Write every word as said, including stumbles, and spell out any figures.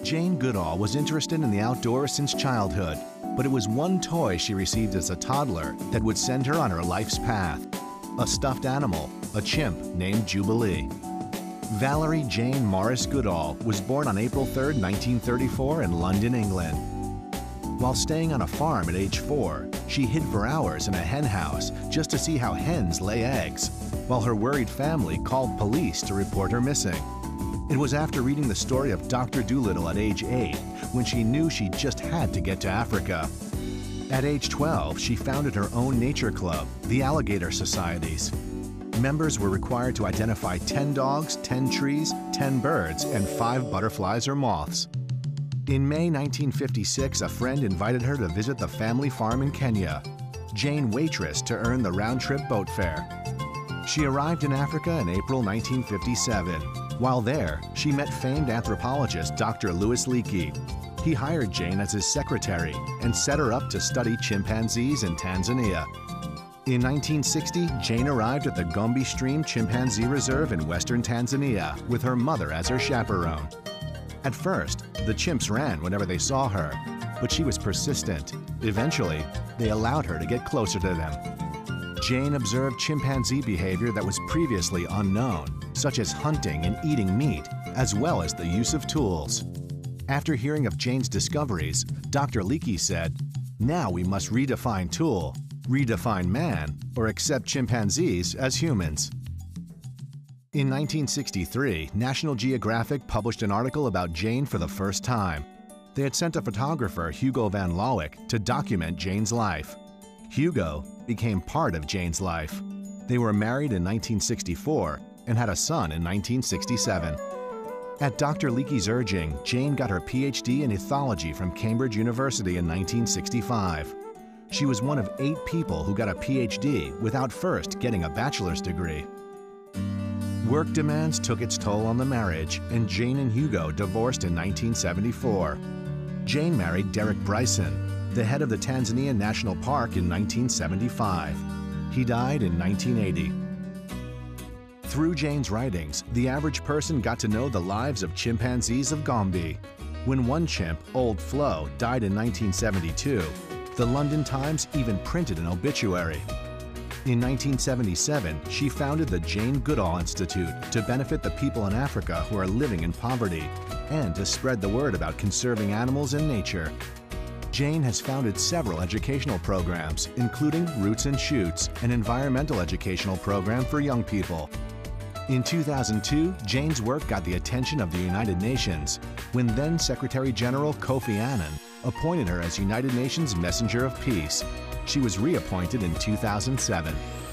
Jane Goodall was interested in the outdoors since childhood, but it was one toy she received as a toddler that would send her on her life's path. A stuffed animal, a chimp named Jubilee. Valerie Jane Morris Goodall was born on April third, nineteen thirty-four in London, England. While staying on a farm at age four, she hid for hours in a hen house just to see how hens lay eggs, while her worried family called police to report her missing. It was after reading the story of Doctor Dolittle at age eight when she knew she just had to get to Africa. At age twelve, she founded her own nature club, the Alligator Societies. Members were required to identify ten dogs, ten trees, ten birds, and five butterflies or moths. In May nineteen fifty-six, a friend invited her to visit the family farm in Kenya. Jane waitressed to earn the round-trip boat fare. She arrived in Africa in April nineteen fifty-seven. While there, she met famed anthropologist Doctor Louis Leakey. He hired Jane as his secretary and set her up to study chimpanzees in Tanzania. In nineteen sixty, Jane arrived at the Gombe Stream Chimpanzee Reserve in western Tanzania with her mother as her chaperone. At first, the chimps ran whenever they saw her, but she was persistent. Eventually, they allowed her to get closer to them. Jane observed chimpanzee behavior that was previously unknown, such as hunting and eating meat, as well as the use of tools. After hearing of Jane's discoveries, Doctor Leakey said, "Now we must redefine tool, redefine man, or accept chimpanzees as humans." In nineteen sixty-three, National Geographic published an article about Jane for the first time. They had sent a photographer, Hugo van Lawick, to document Jane's life. Hugo became part of Jane's life. They were married in nineteen sixty-four and had a son in nineteen sixty-seven. At Doctor Leakey's urging, Jane got her P H D in ethology from Cambridge University in nineteen sixty-five. She was one of eight people who got a P H D without first getting a bachelor's degree. Work demands took its toll on the marriage, and Jane and Hugo divorced in nineteen seventy-four. Jane married Derek Bryson, the head of the Tanzania National Park, in nineteen seventy-five. He died in nineteen eighty. Through Jane's writings, the average person got to know the lives of chimpanzees of Gombe. When one chimp, Old Flo, died in nineteen seventy-two, the London Times even printed an obituary. In nineteen seventy-seven, she founded the Jane Goodall Institute to benefit the people in Africa who are living in poverty and to spread the word about conserving animals and nature. Jane has founded several educational programs, including Roots and Shoots, an environmental educational program for young people. In two thousand two, Jane's work got the attention of the United Nations when then Secretary General Kofi Annan appointed her as United Nations Messenger of Peace. She was reappointed in two thousand seven.